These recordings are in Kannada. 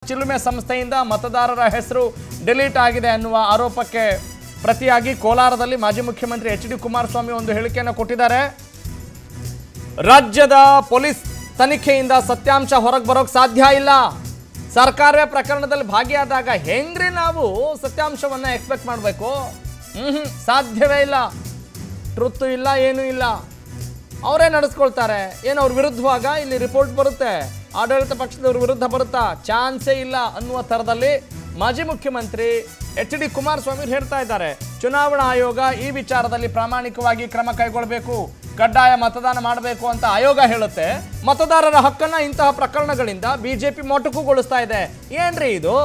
ಚಿಲುಮೆ ಸಂಸ್ಥೆಯಿಂದ ಮತದಾರರ ಹೆಸರು ಡಿಲೀಟ್ ಆಗಿದೆ ಅನ್ನುವ ಆರೋಪಕ್ಕೆ ಪ್ರತಿಯಾಗಿ ಕೋಲಾರದಲ್ಲಿ ಮಾಜಿ ಮುಖ್ಯಮಂತ್ರಿ ಎಚ್.ಡಿ. ಕುಮಾರಸ್ವಾಮಿ ಒಂದು ಹೇಳಿಕೆಯನ್ನು ಕೊಟ್ಟಿದ್ದಾರೆ. ರಾಜ್ಯದ ಪೊಲೀಸ್ ತನಿಖೆಯಿಂದ ಸತ್ಯಾಂಶ ಹೊರಗೆ ಬರೋಕೆ ಸಾಧ್ಯ ಇಲ್ಲ. ಸರ್ಕಾರವೇ ಪ್ರಕರಣದಲ್ಲಿ ಭಾಗಿಯಾದಾಗ ಹೆಂಗ್ರಿ ನಾವು ಸತ್ಯಾಂಶವನ್ನು ಎಕ್ಸ್ಪೆಕ್ಟ್ ಮಾಡಬೇಕು? ಸಾಧ್ಯವೇ ಇಲ್ಲ. ಟ್ರುತ್ ಇಲ್ಲ, ಏನೂ ಇಲ್ಲ. ಅವರೇ ನಡೆಸ್ಕೊಳ್ತಾರೆ. ಏನು ಅವ್ರ ವಿರುದ್ಧವಾಗ ಇಲ್ಲಿ ರಿಪೋರ್ಟ್ ಬರುತ್ತೆ, ಆಡಳಿತ ಪಕ್ಷದವ್ರ ವಿರುದ್ಧ ಬರುತ್ತಾ? ಚಾನ್ಸೇ ಇಲ್ಲ ಅನ್ನುವ ಥರದಲ್ಲಿ ಮಾಜಿ ಮುಖ್ಯಮಂತ್ರಿ ಎಚ್.ಡಿ. ಕುಮಾರಸ್ವಾಮಿ ಹೇಳ್ತಾ ಇದ್ದಾರೆ. ಚುನಾವಣಾ ಆಯೋಗ ಈ ವಿಚಾರದಲ್ಲಿ ಪ್ರಾಮಾಣಿಕವಾಗಿ ಕ್ರಮ ಕೈಗೊಳ್ಳಬೇಕು, ಕಡ್ಡಾಯ ಮತದಾನ ಮಾಡಬೇಕು ಅಂತ ಆಯೋಗ ಹೇಳುತ್ತೆ. ಮತದಾರರ ಹಕ್ಕನ್ನ ಇಂತಹ ಪ್ರಕರಣಗಳಿಂದ ಬಿಜೆಪಿ ಮೊಟಕುಗೊಳಿಸ್ತಾ ಇದೆ. ಏನ್ರಿ ಇದು?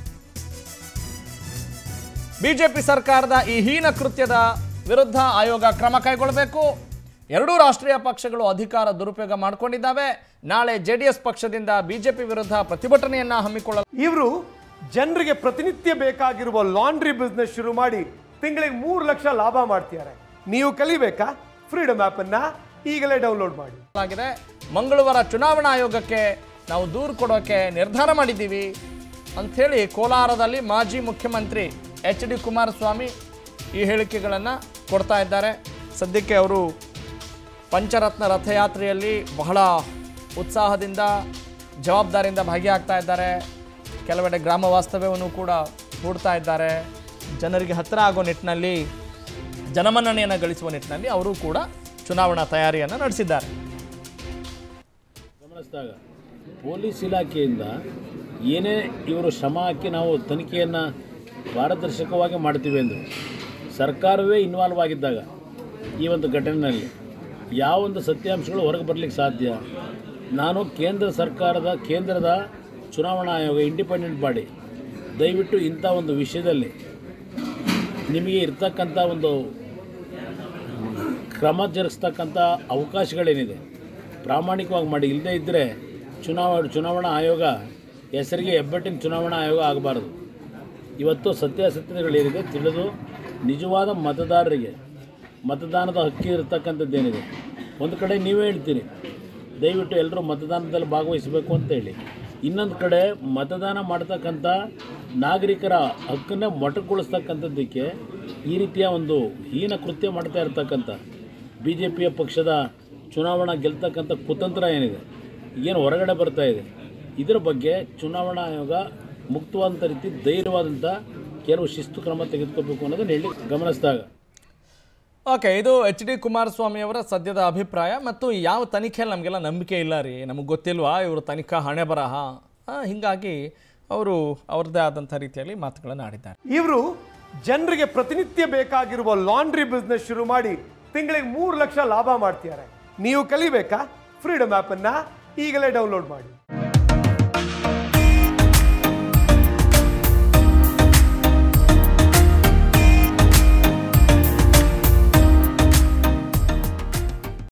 ಬಿಜೆಪಿ ಸರ್ಕಾರದ ಈ ಹೀನ ಕೃತ್ಯದ ವಿರುದ್ಧ ಆಯೋಗ ಕ್ರಮ ಕೈಗೊಳ್ಳಬೇಕು. ಎರಡೂ ರಾಷ್ಟ್ರೀಯ ಪಕ್ಷಗಳು ಅಧಿಕಾರ ದುರುಪಯೋಗ ಮಾಡಿಕೊಂಡಿದ್ದಾವೆ. ನಾಳೆ ಜೆಡಿಎಸ್ ಪಕ್ಷದಿಂದ ಬಿಜೆಪಿ ವಿರುದ್ಧ ಪ್ರತಿಭಟನೆಯನ್ನ ಹಮ್ಮಿಕೊಳ್ಳಲು ಇವರು ಜನರಿಗೆ ಪ್ರತಿನಿತ್ಯ ಬೇಕಾಗಿರುವ ಲಾಂಡ್ರಿ ಬಿಸ್ನೆಸ್ ಶುರು ಮಾಡಿ ತಿಂಗಳಿಗೆ 3 ಲಕ್ಷ ಲಾಭ ಮಾಡ್ತಿದ್ದಾರೆ. ನೀವು ಕಲಿಬೇಕಾ? ಫ್ರೀಡಮ್ ಆಪ್ ಅನ್ನ ಈಗಲೇ ಡೌನ್ಲೋಡ್ ಮಾಡಿ. ಮಂಗಳವಾರ ಚುನಾವಣಾ ಆಯೋಗಕ್ಕೆ ನಾವು ದೂರು ಕೊಡೋಕೆ ನಿರ್ಧಾರ ಮಾಡಿದ್ದೀವಿ ಅಂಥೇಳಿ ಕೋಲಾರದಲ್ಲಿ ಮಾಜಿ ಮುಖ್ಯಮಂತ್ರಿ ಎಚ್.ಡಿ. ಕುಮಾರಸ್ವಾಮಿ ಈ ಹೇಳಿಕೆಗಳನ್ನು ಕೊಡ್ತಾ ಇದ್ದಾರೆ. ಸದ್ಯಕ್ಕೆ ಅವರು ಪಂಚರತ್ನ ರಥಯಾತ್ರೆಯಲ್ಲಿ ಬಹಳ ಉತ್ಸಾಹದಿಂದ ಜವಾಬ್ದಾರಿಯಿಂದ ಭಾಗಿಯಾಗ್ತಾ ಇದ್ದಾರೆ. ಕೆಲವೆಡೆ ಗ್ರಾಮ ವಾಸ್ತವ್ಯವನ್ನು ಕೂಡ ಹೂಡ್ತಾ ಇದ್ದಾರೆ. ಜನರಿಗೆ ಹತ್ತಿರ ಆಗೋ ನಿಟ್ಟಿನಲ್ಲಿ, ಜನಮನ್ನಣೆಯನ್ನು ಗಳಿಸುವ ನಿಟ್ಟಿನಲ್ಲಿ ಅವರು ಕೂಡ ಚುನಾವಣಾ ತಯಾರಿಯನ್ನು ನಡೆಸಿದ್ದಾರೆ. ಗಮನಿಸಿದಾಗ ಪೊಲೀಸ್ ಇಲಾಖೆಯಿಂದ ಏನೇ ಇವರು ಶ್ರಮ ಹಾಕಿ ನಾವು ತನಿಖೆಯನ್ನು ಪಾರದರ್ಶಕವಾಗಿ ಮಾಡ್ತೀವಿ ಎಂದು ಸರ್ಕಾರವೇ ಇನ್ವಾಲ್ವ್ ಆಗಿದ್ದಾಗ ಈ ಒಂದು ಘಟನೆಯಲ್ಲಿ ಯಾವೊಂದು ಸತ್ಯಾಂಶಗಳು ಹೊರಗೆ ಬರಲಿಕ್ಕೆ ಸಾಧ್ಯ? ನಾನು ಕೇಂದ್ರದ ಚುನಾವಣಾ ಆಯೋಗ ಇಂಡಿಪೆಂಡೆಂಟ್ ಬಾಡಿ, ದಯವಿಟ್ಟು ಇಂಥ ಒಂದು ವಿಷಯದಲ್ಲಿ ನಿಮಗೆ ಇರ್ತಕ್ಕಂಥ ಒಂದು ಕ್ರಮ ಜರುಗಿಸ್ತಕ್ಕಂಥ ಅವಕಾಶಗಳೇನಿದೆ ಪ್ರಾಮಾಣಿಕವಾಗಿ ಮಾಡಿ. ಇಲ್ಲದೇ ಇದ್ದರೆ ಚುನಾವಣಾ ಆಯೋಗ ಹೆಸರಿಗೆ ಹೆಬ್ಬೆಟ್ಟಿನ ಚುನಾವಣಾ ಆಯೋಗ ಆಗಬಾರ್ದು. ಇವತ್ತು ಸತ್ಯಾಸತ್ಯತೆಗಳೇನಿದೆ ತಿಳಿದು ನಿಜವಾದ ಮತದಾರರಿಗೆ ಮತದಾನದ ಹಕ್ಕಿ ಇರತಕ್ಕಂಥದ್ದೇನಿದೆ, ಒಂದು ಕಡೆ ನೀವೇ ಹೇಳ್ತೀರಿ ದಯವಿಟ್ಟು ಎಲ್ಲರೂ ಮತದಾನದಲ್ಲಿ ಭಾಗವಹಿಸಬೇಕು ಅಂತೇಳಿ, ಇನ್ನೊಂದು ಕಡೆ ಮತದಾನ ಮಾಡ್ತಕ್ಕಂಥ ನಾಗರಿಕರ ಹಕ್ಕನ್ನೇ ಮೊಟಕುಗೊಳಿಸ್ತಕ್ಕಂಥದ್ದಕ್ಕೆ ಈ ರೀತಿಯ ಒಂದು ಹೀನ ಕೃತ್ಯ ಮಾಡ್ತಾ ಇರ್ತಕ್ಕಂಥ ಬಿ ಜೆ ಪಿಯ ಪಕ್ಷದ ಚುನಾವಣಾ ಗೆಲ್ತಕ್ಕಂಥ ಕುತಂತ್ರ ಏನಿದೆ, ಏನು ಹೊರಗಡೆ ಬರ್ತಾ ಇದೆ, ಇದರ ಬಗ್ಗೆ ಚುನಾವಣಾ ಆಯೋಗ ಮುಕ್ತವಾದಂಥ ರೀತಿ ಧೈರ್ಯವಾದಂಥ ಕೆಲವು ಶಿಸ್ತು ಕ್ರಮ ತೆಗೆದುಕೋಬೇಕು ಅನ್ನೋದನ್ನು ಹೇಳಿ ಗಮನಿಸಿದಾಗ. ಓಕೆ, ಇದು ಎಚ್.ಡಿ. ಕುಮಾರಸ್ವಾಮಿ ಅವರ ಸದ್ಯದ ಅಭಿಪ್ರಾಯ. ಮತ್ತು ಯಾವ ತನಿಖೆಯಲ್ಲಿ ನಮಗೆಲ್ಲ ನಂಬಿಕೆ ಇಲ್ಲ ರೀ, ನಮಗೆ ಗೊತ್ತಿಲ್ವಾ ಇವರು ತನಿಖಾ ಹಣೆ ಬರಹ, ಹೀಗಾಗಿ ಅವರು ಅವ್ರದ್ದೇ ಆದಂಥ ರೀತಿಯಲ್ಲಿ ಮಾತುಗಳನ್ನು ಆಡಿದ್ದಾರೆ. ಇವರು ಜನರಿಗೆ ಪ್ರತಿನಿತ್ಯ ಬೇಕಾಗಿರುವ ಲಾಂಡ್ರಿ ಬಿಸ್ನೆಸ್ ಶುರು ಮಾಡಿ ತಿಂಗಳಿಗೆ 3 ಲಕ್ಷ ಲಾಭ ಮಾಡ್ತಿದ್ದಾರೆ. ನೀವು ಕಲಿಬೇಕಾ? ಫ್ರೀಡಮ್ ಆಪ್ ಅನ್ನ ಈಗಲೇ ಡೌನ್ಲೋಡ್ ಮಾಡಿ.